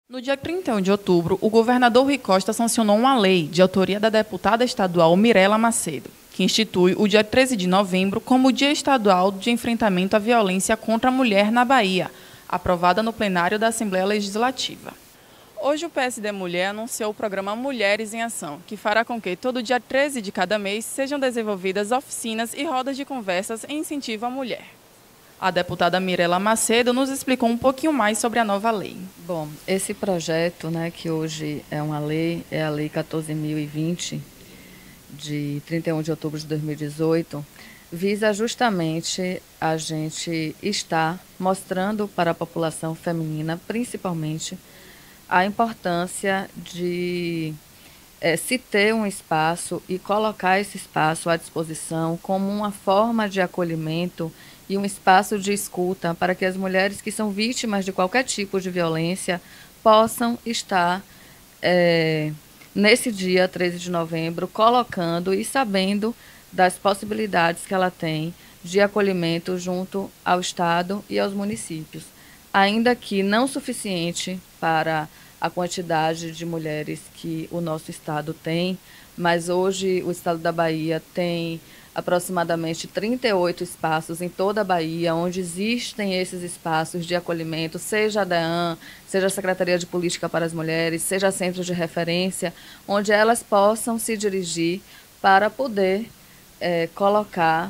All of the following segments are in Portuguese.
No dia 31 de outubro, o governador Rui Costa sancionou uma lei de autoria da deputada estadual Mirela Macedo, que institui o dia 13 de novembro como Dia Estadual de Enfrentamento à Violência contra a Mulher na Bahia, aprovada no plenário da Assembleia Legislativa. Hoje o PSD Mulher anunciou o programa Mulheres em Ação, que fará com que todo dia 13 de cada mês sejam desenvolvidas oficinas e rodas de conversas em incentivo à mulher. A deputada Mirela Macedo nos explicou um pouquinho mais sobre a nova lei. Bom, esse projeto, que hoje é uma lei, é a Lei 14.020, de 31 de outubro de 2018, visa justamente a gente estar mostrando para a população feminina, principalmente, a importância de se ter um espaço e colocar esse espaço à disposição como uma forma de acolhimento e um espaço de escuta para que as mulheres que são vítimas de qualquer tipo de violência possam estar nesse dia 13 de novembro colocando e sabendo das possibilidades que ela tem de acolhimento junto ao Estado e aos municípios. Ainda que não suficiente para a quantidade de mulheres que o nosso Estado tem, mas hoje o Estado da Bahia tem aproximadamente 38 espaços em toda a Bahia, onde existem esses espaços de acolhimento, seja a DEAN, seja a Secretaria de Política para as Mulheres, seja centros de referência, onde elas possam se dirigir para poder colocar,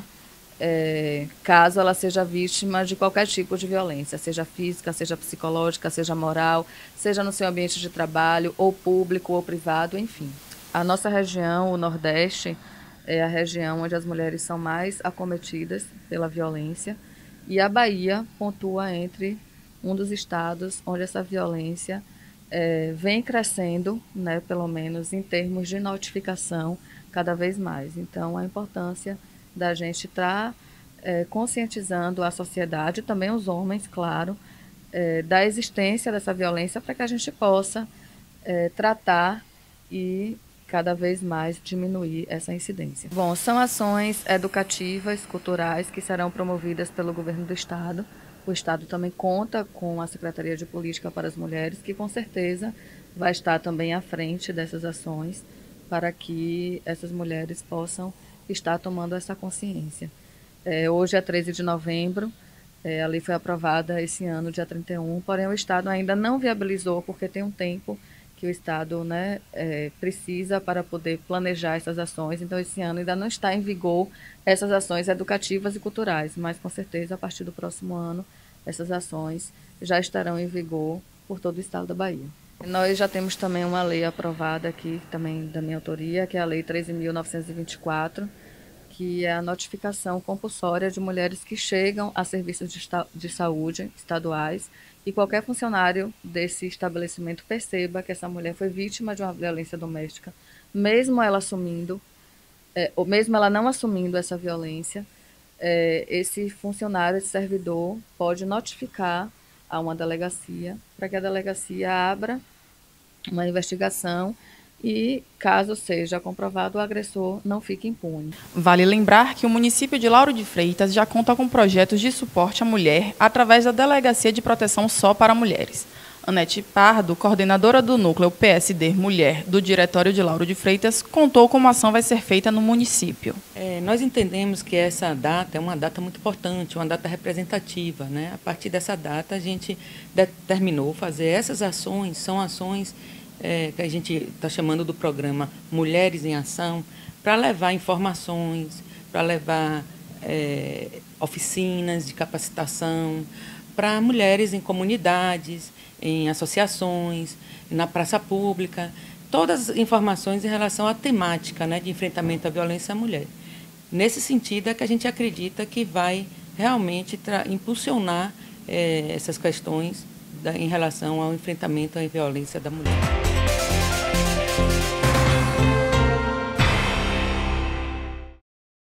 caso ela seja vítima de qualquer tipo de violência, seja física, seja psicológica, seja moral, seja no seu ambiente de trabalho, ou público ou privado, enfim. A nossa região, o Nordeste, é a região onde as mulheres são mais acometidas pela violência, e a Bahia pontua entre um dos estados onde essa violência vem crescendo, pelo menos em termos de notificação, cada vez mais. Então, a importância da gente estar conscientizando a sociedade, também os homens, claro, da existência dessa violência para que a gente possa tratar e cada vez mais diminuir essa incidência. Bom, são ações educativas, culturais, que serão promovidas pelo governo do Estado. O Estado também conta com a Secretaria de Política para as Mulheres, que com certeza vai estar também à frente dessas ações para que essas mulheres possam estar tomando essa consciência. Hoje é 13 de novembro, a lei foi aprovada esse ano, dia 31, porém o Estado ainda não viabilizou, porque tem um tempo que o Estado precisa para poder planejar essas ações. Então, esse ano ainda não está em vigor essas ações educativas e culturais, mas com certeza, a partir do próximo ano, essas ações já estarão em vigor por todo o Estado da Bahia. Nós já temos também uma lei aprovada aqui, também da minha autoria, que é a Lei 13.924, que é a notificação compulsória de mulheres que chegam a serviços de saúde estaduais e qualquer funcionário desse estabelecimento perceba que essa mulher foi vítima de uma violência doméstica, mesmo ela assumindo, ou mesmo ela não assumindo essa violência, esse funcionário, esse servidor, pode notificar a uma delegacia para que a delegacia abra uma investigação e, caso seja comprovado, o agressor não fique impune. Vale lembrar que o município de Lauro de Freitas já conta com projetos de suporte à mulher através da Delegacia de Proteção Só para Mulheres. Anete Pardo, coordenadora do núcleo PSD Mulher do Diretório de Lauro de Freitas, contou como a ação vai ser feita no município. Nós entendemos que essa data é uma data muito importante, uma data representativa, A partir dessa data, a gente determinou fazer essas ações, são ações que a gente está chamando do programa Mulheres em Ação, para levar informações, para levar oficinas de capacitação para mulheres em comunidades, em associações, na praça pública, todas as informações em relação à temática de enfrentamento à violência à mulher. Nesse sentido é que a gente acredita que vai realmente impulsionar essas questões em relação ao enfrentamento à violência da mulher.